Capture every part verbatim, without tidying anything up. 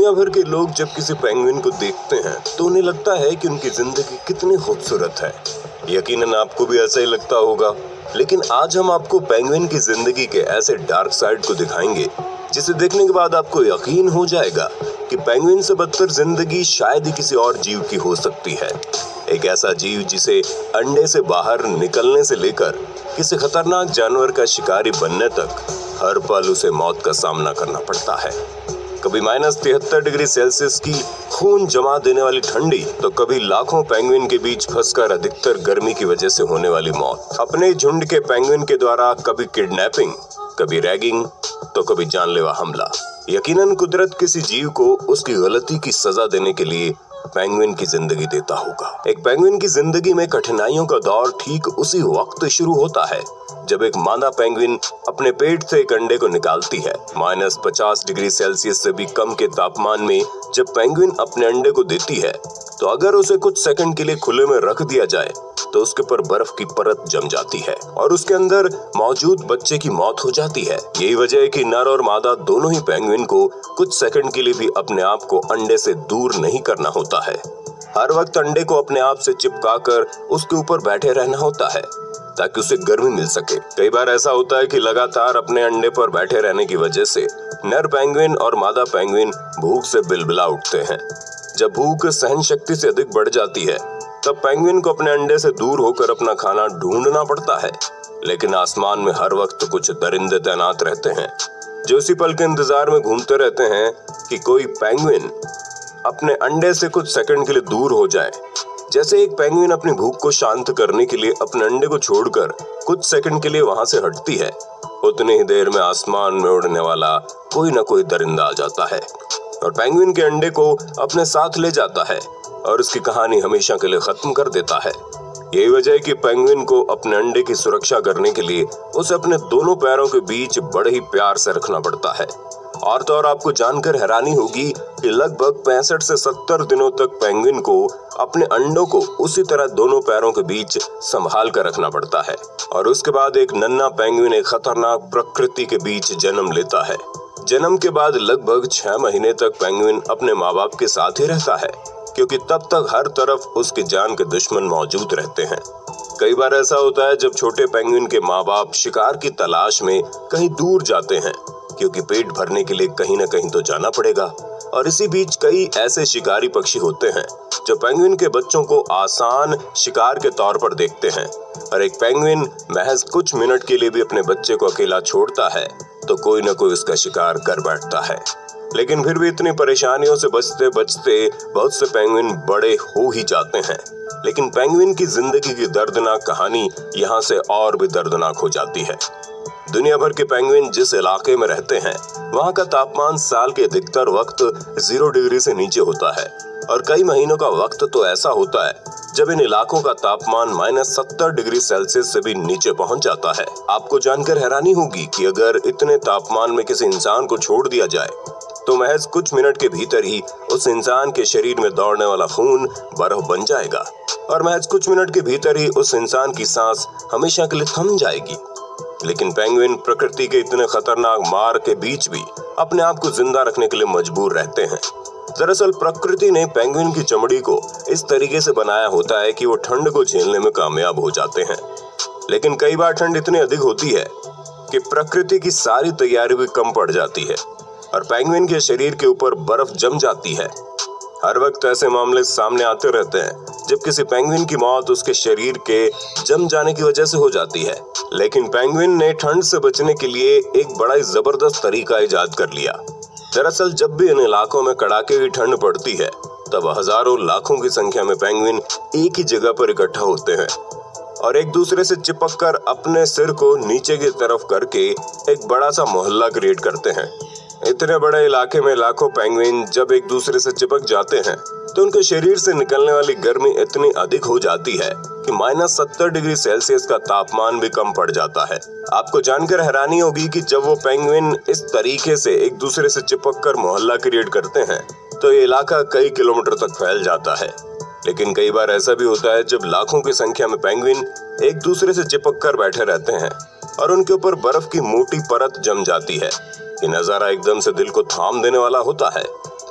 दुनिया भर के लोग जब किसी पेंगुइन को देखते हैं तो उन्हें लगता है कि उनकी जिंदगी कितनी खूबसूरत है। यकीनन आपको भी ऐसा ही लगता होगा, लेकिन आज हम आपको पेंगुइन की जिंदगी के ऐसे डार्क साइड को दिखाएंगे जिसे देखने के बाद आपको यकीन हो जाएगा कि पेंगुइन से बदतर जिंदगी शायद ही किसी और जीव की हो सकती है। एक ऐसा जीव जिसे अंडे से बाहर निकलने से लेकर किसी खतरनाक जानवर का शिकारी बनने तक हर पल उसे मौत का सामना करना पड़ता है। कभी माइनस तिहत्तर डिग्री सेल्सियस की खून जमा देने वाली ठंडी, तो कभी लाखों पेंगुइन के बीच फंसकर अधिकतर गर्मी की वजह से होने वाली मौत। अपने झुंड के पेंगुइन के द्वारा कभी किडनैपिंग, कभी रैगिंग, तो कभी जानलेवा हमला। यकीनन कुदरत किसी जीव को उसकी गलती की सजा देने के लिए पेंगुइन की जिंदगी देता होगा। एक पेंगुइन की जिंदगी में कठिनाइयों का दौर ठीक उसी वक्त शुरू होता है जब एक मादा पेंगुइन अपने पेट से एक अंडे को निकालती है। माइनस पचास डिग्री सेल्सियस से भी कम के तापमान में जब पेंगुइन अपने अंडे को देती है, तो अगर उसे कुछ सेकंड के लिए खुले में रख दिया जाए तो उसके ऊपर बर्फ की परत जम जाती है और उसके अंदर मौजूद बच्चे की मौत हो जाती है। यही वजह है कि नर और मादा दोनों ही पेंगुइन को कुछ सेकंड के लिए भी अपने आप को अंडे से दूर नहीं करना होता है। हर वक्त अंडे को अपने आप से चिपकाकर उसके ऊपर बैठे रहना होता है ताकि उसे गर्मी मिल सके। कई बार ऐसा होता है कि लगातार अपने अंडे पर बैठे रहने की वजह से नर पेंगुइन और मादा पेंगुइन भूख से बिलबिला उठते हैं। जब भूख सहन शक्ति से अधिक बढ़ जाती है तब पेंगुइन को अपने अंडे से दूर होकर अपना खाना ढूंढना पड़ता है। लेकिन आसमान में हर वक्त कुछ दरिंदे तैनात रहते हैं जो इसी पल के इंतजार में घूमते रहते हैं कि कोई पेंगुइन अपने अंडे से कुछ सेकंड के लिए दूर हो जाए। जैसे एक पेंगुइन अपनी भूख को शांत करने के लिए अपने अंडे को छोड़कर कुछ सेकंड के लिए वहां से हटती है, उतनी ही देर में आसमान में उड़ने वाला कोई न कोई दरिंदा आ जाता है और पेंगुइन के अंडे को अपने साथ ले जाता है और उसकी कहानी हमेशा के लिए खत्म कर देता है। यही वजह है कि पेंगुइन को अपने अंडे की सुरक्षा करने के लिए उसे अपने दोनों पैरों के बीच बड़े ही प्यार से रखना पड़ता है। और तो और आपको जानकर हैरानी होगी कि लगभग पैंसठ से सत्तर दिनों तक पेंगुइन को अपने अंडों को उसी तरह दोनों पैरों के बीच संभाल कर रखना पड़ता है और उसके बाद एक नन्हा पेंगुइन एक खतरनाक प्रकृति के बीच जन्म लेता है। जन्म के बाद लगभग छह महीने तक पेंगुइन अपने माँ बाप के साथ ही रहता है, क्योंकि तब तक हर तरफ उसकी जान के दुश्मन मौजूद रहते हैं। कई बार ऐसा होता है जब छोटे पेंगुइन के माँ बाप शिकार की तलाश में कहीं दूर जाते हैं, क्योंकि पेट भरने के लिए कहीं न कहीं तो जाना पड़ेगा। और इसी बीच कई ऐसे शिकारी पक्षी होते हैं जो पेंगुइन के बच्चों को आसान शिकार के तौर पर देखते हैं और एक पेंगुइन महज कुछ मिनट के लिए भी अपने बच्चे को अकेला छोड़ता है तो कोई न कोई उसका शिकार कर बैठता है। लेकिन फिर भी इतनी परेशानियों से बचते बचते बहुत से पेंगुइन बड़े हो ही जाते हैं। लेकिन पेंगुइन की जिंदगी की दर्दनाक कहानी यहाँ से और भी दर्दनाक हो जाती है। दुनिया भर के पेंगुइन जिस इलाके में रहते हैं वहाँ का तापमान साल के अधिकतर वक्त जीरो डिग्री से नीचे होता है और कई महीनों का वक्त तो ऐसा होता है जब इन इलाकों का तापमान माइनस सत्तर डिग्री सेल्सियस से भी नीचे पहुंच जाता है। आपको जानकर हैरानी होगी कि अगर इतने तापमान में किसी इंसान को छोड़ दिया जाए तो महज कुछ मिनट के भीतर ही उस इंसान के शरीर में दौड़ने वाला खून बर्फ बन जाएगा और महज कुछ मिनट के भीतर ही उस इंसान की सांस हमेशा के लिए थम जाएगी। लेकिन पेंगुइन प्रकृति के इतने खतरनाक मार के बीच भी अपने आप को जिंदा रखने के लिए मजबूर रहते हैं। दरअसल प्रकृति ने पेंगुइन की चमड़ी को इस तरीके से बनाया होता है कि वो ठंड को झेलने में कामयाब हो जाते हैं। लेकिन कई बार ठंड इतनी अधिक होती है कि प्रकृति की सारी तैयारी भी कम पड़ जाती है और पेंगुइन के शरीर के ऊपर बर्फ जम जाती है। हर वक्त ऐसे मामले सामने आते रहते हैं जब किसी पेंगुइन की मौत उसके शरीर के जम जाने की वजह से हो जाती है। लेकिन पेंगुइन ने ठंड से बचने के लिए एक बड़ा ही जबरदस्त तरीका इजाद कर लिया। दरअसल जब भी इन इलाकों में कड़ाके की ठंड पड़ती है तब हजारों लाखों की संख्या में पेंगुइन एक ही जगह पर इकट्ठा होते हैं और एक दूसरे से चिपक कर अपने सिर को नीचे की तरफ करके एक बड़ा सा मोहल्ला क्रिएट करते हैं। इतने बड़े इलाके में लाखों पेंगुइन जब एक दूसरे से चिपक जाते हैं तो उनके शरीर से निकलने वाली गर्मी इतनी अधिक हो जाती है कि माइनस सत्तर डिग्री सेल्सियस का तापमान भी कम पड़ जाता है। आपको जानकर हैरानी होगी कि जब वो पेंगुइन इस तरीके से एक दूसरे से चिपक कर मोहल्ला क्रिएट करते हैं तो ये इलाका कई किलोमीटर तक फैल जाता है। लेकिन कई बार ऐसा भी होता है जब लाखों की संख्या में पेंगुइन एक दूसरे से चिपक कर बैठे रहते हैं और उनके ऊपर बर्फ की मोटी परत जम जाती है। ये नजारा एकदम से दिल को थाम देने वाला होता है।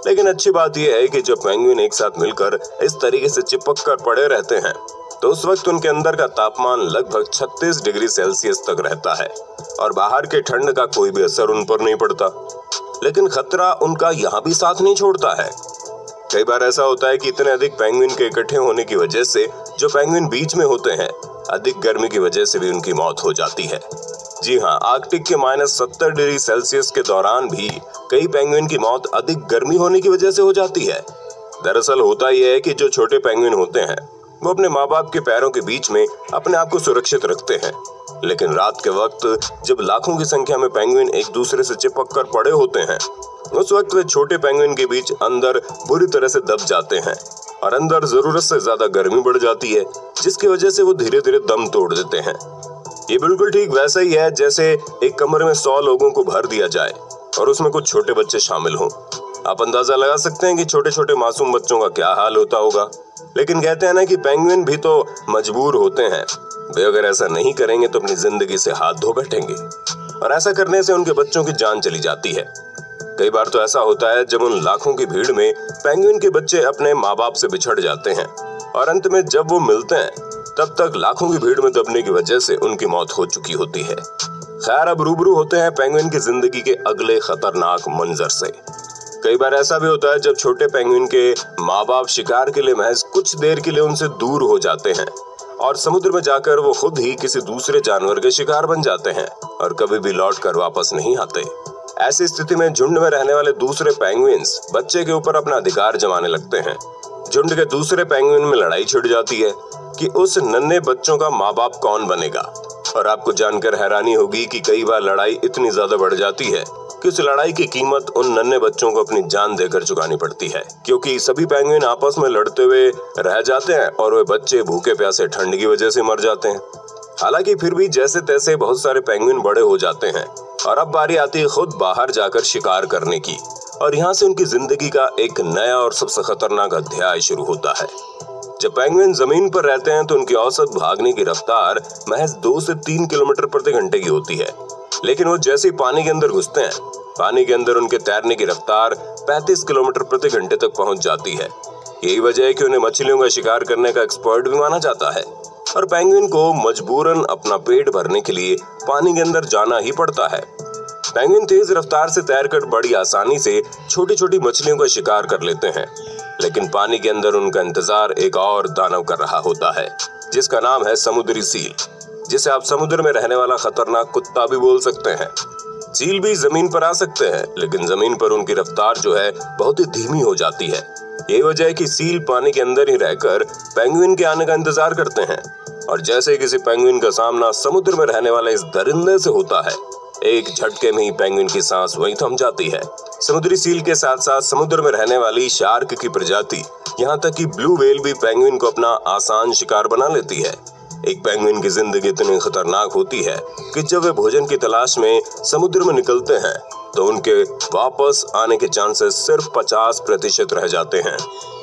लेकिन अच्छी बात यह है कि जब पेंगुइन एक साथ मिलकर इस तरीके से चिपक कर पड़े रहते हैं तो उस वक्त उनके अंदर का तापमान लगभग छत्तीस डिग्री सेल्सियस तक रहता है और बाहर के ठंड का कोई भी असर उन पर नहीं पड़ता। लेकिन खतरा उनका यहाँ भी साथ नहीं छोड़ता है। कई बार ऐसा होता है कि इतने अधिक पेंगुइन के इकट्ठे होने की वजह से जो पेंगुइन बीच में होते हैं, अधिक गर्मी की वजह से भी उनकी मौत हो जाती है। जी हाँ, आर्कटिक के माइनस सत्तर डिग्री सेल्सियस के दौरान भी कई पेंगुइन की मौत अधिक गर्मी होने की वजह से हो जाती है। दरअसल होता यह है कि जो छोटे पेंगुइन होते हैं वो अपने माँ बाप के पैरों के बीच में अपने आप को सुरक्षित रखते हैं, लेकिन रात के वक्त जब लाखों की संख्या में पेंगुइन एक दूसरे से चिपक कर पड़े होते हैं, उस वक्त वे छोटे पेंगुइन के बीच अंदर बुरी तरह से दब जाते हैं और अंदर जरूरत से ज्यादा गर्मी बढ़ जाती है, जिसकी वजह से वो धीरे धीरे दम तोड़ देते हैं। ये बिल्कुल ठीक वैसा ही है जैसे एक कमरे में सौ लोगों को भर दिया जाए और उसमें कुछ छोटे बच्चे शामिल हों। आप अंदाजा लगा सकते हैं कि छोटे छोटे मासूम बच्चों का क्या हाल होता होगा। लेकिन कहते हैं ना कि पेंगुइन भी तो मजबूर होते हैं। वे अगर ऐसा नहीं करेंगे तो अपनी जिंदगी से हाथ धो बैठेंगे और ऐसा करने से उनके बच्चों की जान चली जाती है। कई बार तो ऐसा होता है जब उन लाखों की भीड़ में पेंगुइन के बच्चे अपने माँ बाप से बिछड़ जाते हैं और अंत में जब वो मिलते हैं तब तक लाखों की भीड़ में दबने की वजह से उनकी मौत हो चुकी होती है। खैर, अब रूबरू होते हैं पेंगुइन की जिंदगी के अगले खतरनाक मंजर से। कई बार ऐसा भी होता है जब छोटे पेंगुइन के माँ बाप शिकार के लिए महज कुछ देर के लिए उनसे दूर हो जाते हैं और समुद्र में जाकर वो खुद ही किसी दूसरे जानवर के शिकार बन जाते हैं और कभी भी लौट कर वापस नहीं आते। ऐसी स्थिति में झुंड में रहने वाले दूसरे पेंगुइन्स बच्चे के ऊपर अपना अधिकार जमाने लगते हैं। झुंड के दूसरे पेंगुइन में लड़ाई छिड़ जाती है कि उस नन्हे बच्चों का माँ बाप कौन बनेगा। और आपको जानकर हैरानी होगी कि कई बार लड़ाई इतनी ज्यादा बढ़ जाती है कि उस लड़ाई की कीमत उन नन्हे बच्चों को अपनी जान देकर चुकानी पड़ती है, क्योंकि सभी पेंगुइन आपस में लड़ते हुए रह जाते हैं और वे बच्चे भूखे प्यासे ठंड की वजह से मर जाते हैं। हालांकि फिर भी जैसे तैसे बहुत सारे पेंगुइन बड़े हो जाते हैं और अब बारी आती है खुद बाहर जाकर शिकार करने की, और यहाँ से उनकी जिंदगी का एक नया और सबसे खतरनाक अध्याय शुरू होता है। जब पेंगुइन जमीन पर रहते हैं तो उनकी औसत भागने की रफ्तार महज दो से तीन किलोमीटर प्रति घंटे की होती है, लेकिन वो जैसे ही पानी के अंदर घुसते हैं, पानी के अंदर उनके तैरने की रफ्तार पैंतीस किलोमीटर प्रति घंटे तक पहुंच जाती है। यही वजह है कि उन्हें मछलियों का शिकार करने का एक्सपर्ट भी माना जाता है और पेंगुइन को मजबूरन अपना पेट भरने के लिए पानी के अंदर जाना ही पड़ता है। पेंगुइन तेज रफ्तार से तैरकर बड़ी आसानी से छोटी छोटी मछलियों का शिकार कर लेते हैं, लेकिन पानी के अंदर उनका इंतजार एक और दानव कर रहा होता है, जिसका नाम है समुद्री सील, जिसे आप समुद्र में रहने वाला खतरनाक कुत्ता भी बोल सकते हैं। सील भी जमीन पर आ सकते हैं, लेकिन जमीन पर उनकी रफ्तार जो है बहुत ही धीमी हो जाती है। यही वजह है कि सील पानी के अंदर ही रहकर पेंगुइन के आने का इंतजार करते हैं, और जैसे किसी पेंगुइन का सामना समुद्र में रहने वाले इस दरिंदे से होता है, एक झटके में ही पेंगुइन की सांस वहीं थम जाती है। समुद्री सील के साथ साथ समुद्र में रहने वाली शार्क की प्रजाति, यहाँ तक कि ब्लू व्हेल भी पेंगुइन को अपना आसान शिकार बना लेती है। एक पेंगुइन की जिंदगी इतनी खतरनाक होती है कि जब वे भोजन की तलाश में समुद्र में निकलते हैं तो उनके वापस आने के चांसेस सिर्फ पचास प्रतिशत रह जाते हैं।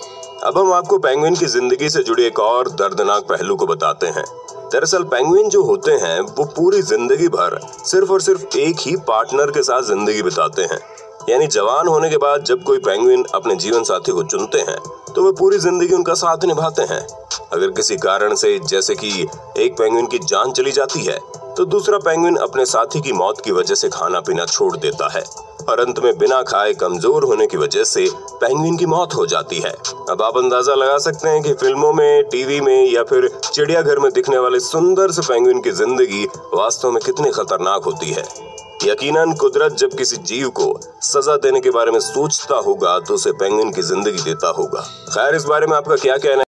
अब हम आपको पेंगुइन की जिंदगी से जुड़े एक और दर्दनाक पहलू को बताते हैं। दरअसल पेंगुइन जो होते हैं वो पूरी जिंदगी भर सिर्फ और सिर्फ एक ही पार्टनर के साथ जिंदगी बिताते हैं। यानी जवान होने के बाद जब कोई पेंगुइन अपने जीवन साथी को चुनते हैं तो वे पूरी जिंदगी उनका साथ निभाते हैं। अगर किसी कारण से जैसे कि एक पेंगुइन की जान चली जाती है तो दूसरा पेंगुइन अपने साथी की मौत की वजह से खाना पीना छोड़ देता है और अंत में बिना खाए कमजोर होने की वजह से पेंगुइन की मौत हो जाती है। अब आप अंदाजा लगा सकते हैं कि फिल्मों में, टीवी में या फिर चिड़ियाघर में दिखने वाले सुंदर से पेंगुइन की जिंदगी वास्तव में कितनी खतरनाक होती है। यकीनन कुदरत जब किसी जीव को सजा देने के बारे में सोचता होगा तो उसे पेंगुइन की जिंदगी देता होगा। खैर, इस बारे में आपका क्या कहना है?